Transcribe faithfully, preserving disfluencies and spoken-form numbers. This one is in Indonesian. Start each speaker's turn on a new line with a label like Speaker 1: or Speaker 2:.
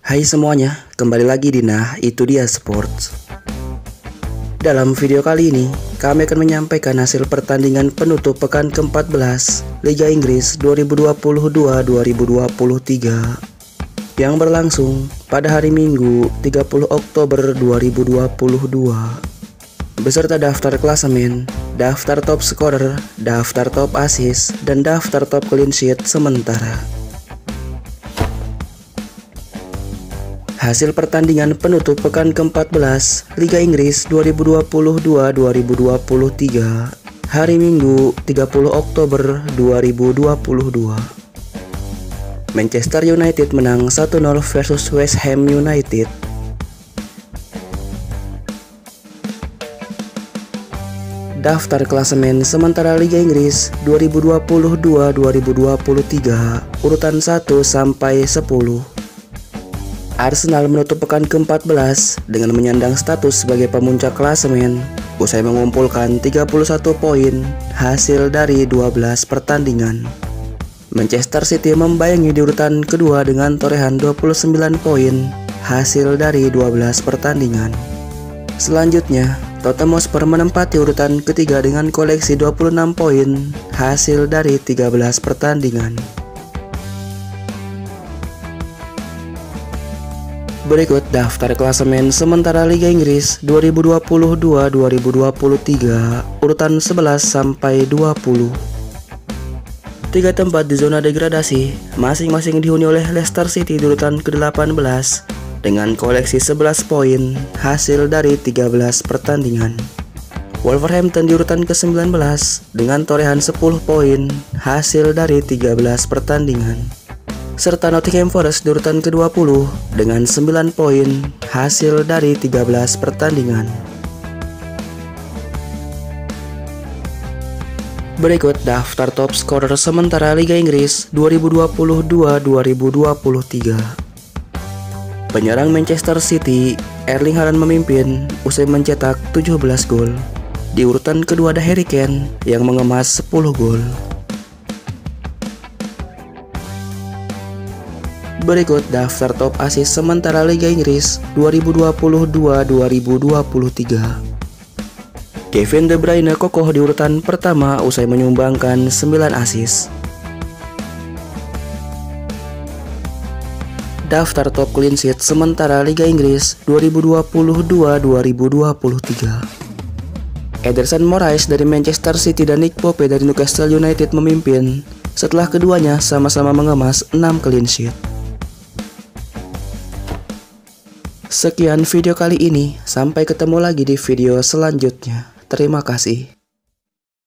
Speaker 1: Hai semuanya, kembali lagi di Nah Itu Dia Sports. Dalam video kali ini, kami akan menyampaikan hasil pertandingan penutup pekan keempat belas Liga Inggris dua ribu dua puluh dua dua ribu dua puluh tiga yang berlangsung pada hari Minggu tiga puluh Oktober dua ribu dua puluh dua, beserta daftar klasemen, daftar top scorer, daftar top assist, dan daftar top clean sheet sementara. Hasil pertandingan penutup pekan keempat belas Liga Inggris dua ribu dua puluh dua dua ribu dua puluh tiga hari Minggu tiga puluh Oktober dua ribu dua puluh dua. Manchester United menang satu nol versus West Ham United. Daftar klasemen sementara Liga Inggris dua ribu dua puluh dua dua ribu dua puluh tiga urutan satu sampai sepuluh. Arsenal menutup pekan keempat belas dengan menyandang status sebagai pemuncak klasemen usai mengumpulkan tiga puluh satu poin hasil dari dua belas pertandingan. Manchester City membayangi di urutan kedua dengan torehan dua puluh sembilan poin hasil dari dua belas pertandingan. Selanjutnya, Tottenham Hotspur menempati urutan ketiga dengan koleksi dua puluh enam poin hasil dari tiga belas pertandingan. Berikut daftar klasemen sementara Liga Inggris dua ribu dua puluh dua dua ribu dua puluh tiga urutan sebelas sampai dua puluh. Tiga tempat di zona degradasi masing-masing dihuni oleh Leicester City di urutan ke delapan belas dengan koleksi sebelas poin hasil dari tiga belas pertandingan. Wolverhampton di urutan ke sembilan belas dengan torehan sepuluh poin hasil dari tiga belas pertandingan. Serta Nottingham Forest di urutan ke dua puluh dengan sembilan poin hasil dari tiga belas pertandingan. Berikut daftar top scorer sementara Liga Inggris dua ribu dua puluh dua dua ribu dua puluh tiga. Penyerang Manchester City, Erling Haaland memimpin usai mencetak tujuh belas gol. Di urutan kedua ada Harry Kane yang mengemas sepuluh gol. Berikut daftar top assist sementara Liga Inggris dua ribu dua puluh dua dua ribu dua puluh tiga. Kevin De Bruyne kokoh di urutan pertama usai menyumbangkan sembilan assist. Daftar top clean sheet sementara Liga Inggris dua ribu dua puluh dua dua ribu dua puluh tiga. Ederson Moraes dari Manchester City dan Nick Pope dari Newcastle United memimpin setelah keduanya sama-sama mengemas enam clean sheet. Sekian video kali ini, sampai ketemu lagi di video selanjutnya. Terima kasih.